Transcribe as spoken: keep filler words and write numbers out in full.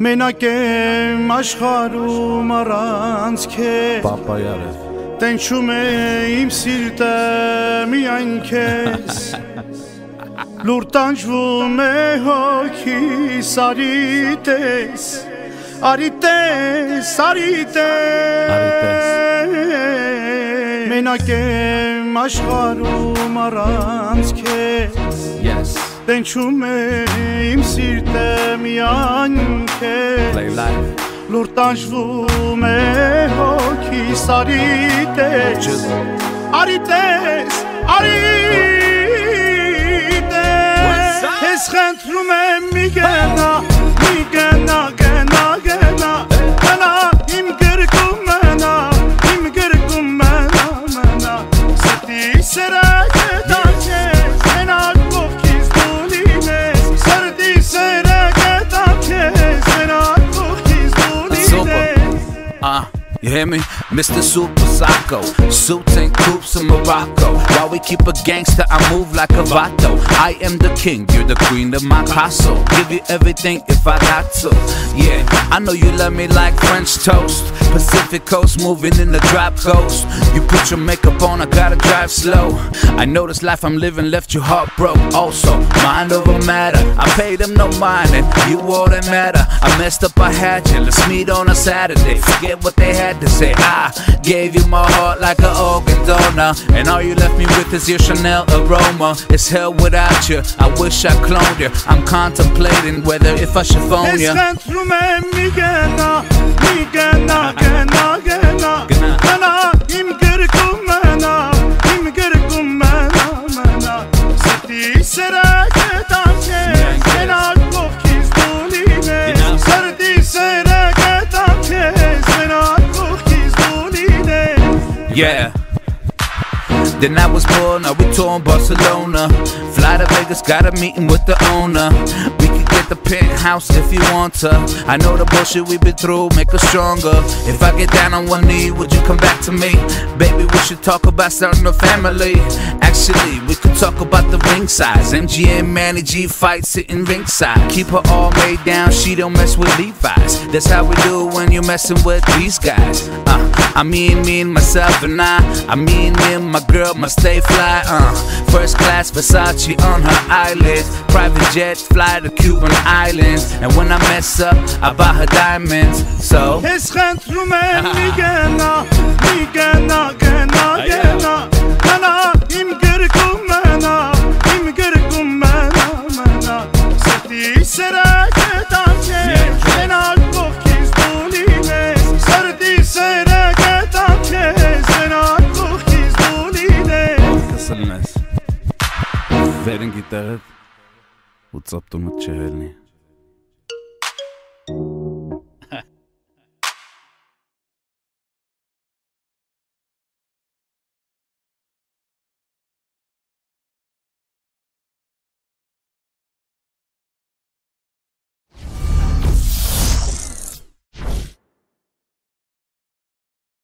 Մենակ եմ աշխարհում առանց քեզ Պապայարը Տենչում է իմ սիրտը միայն քեզ Լուր տանջվում է հոգիս արի տես Արի տես, արի տես Մենակ եմ աշխարհում առանց քեզ Yes Տենչում է իմ սիրտը միայն քեզ Լուր տանջվում է հոգիս արի տես Արի տես, արի տես Ես խնդրում եմ մի գնա, մի գնա, գնա, գնա Մնա, իմ գրկում մնա, իմ գրկում մնա, մնա Սրտի սերը գտան քեզ, մենակ կողքից դու լինես Սրտի սերը գտան քեզ, մենակ կողքից դու լինես Uh, you hear me? Mister Super Psycho Suits and coops in Morocco While we keep a gangster, I move like a vato I am the king, you're the queen of my castle Give you everything if I got to Yeah, I know you love me like French toast Pacific coast, moving in the drop coast You put your makeup on, I gotta drive slow I know this life I'm living left you heartbroken Also, mind over matter I paid them no mind and you all that matter I messed up, I had you, let's meet on a Saturday Forget what they had to say I gave you my heart like an organ donor And all you left me with is your Chanel aroma It's hell without you, I wish I cloned you I'm contemplating whether if I should phone you Ես խնդրում եմ մի գնա, մի գնա, գնա, գնա Մնա, իմ գրկում մնա, իմ գրկում մնա, մնա Սրտի սերը գտան քեզ, մենակ կողքից դու լինես Սրտի սերը գտան քեզ, մենակ կողքից դու լինես Yeah Then I was born, now we touring Barcelona Fly to Vegas, got a meeting with the owner We could get the penthouse if you want to I know the bullshit we've been through, make us stronger If I get down on one knee, would you come back to me? Baby, we should talk about starting a family Actually, we could talk about the ring size M G M, Manny G fight sitting ringside Keep her all made down, she don't mess with Levi's That's how we do when you're messing with these guys uh, I mean, me and myself and I I mean, me and my girl must stay fly, uh First class Versace on her eyelids Private jet, fly to Cuban islands And when I mess up, I buy her diamonds So Ես խնդրում եմ մի գնա, մի գնա, գնա, գնա Մնա, իմ գրկում մնա, իմ գրկում մնա, մնա Սրտի սերը գտան քեզ, մենակ կողքից դու լինես Սրտի սերը գտան քեզ, մենակ կողքից դու լինես Կսլնես Վերն գիտեղդ ու ծապտումըտ չհելնի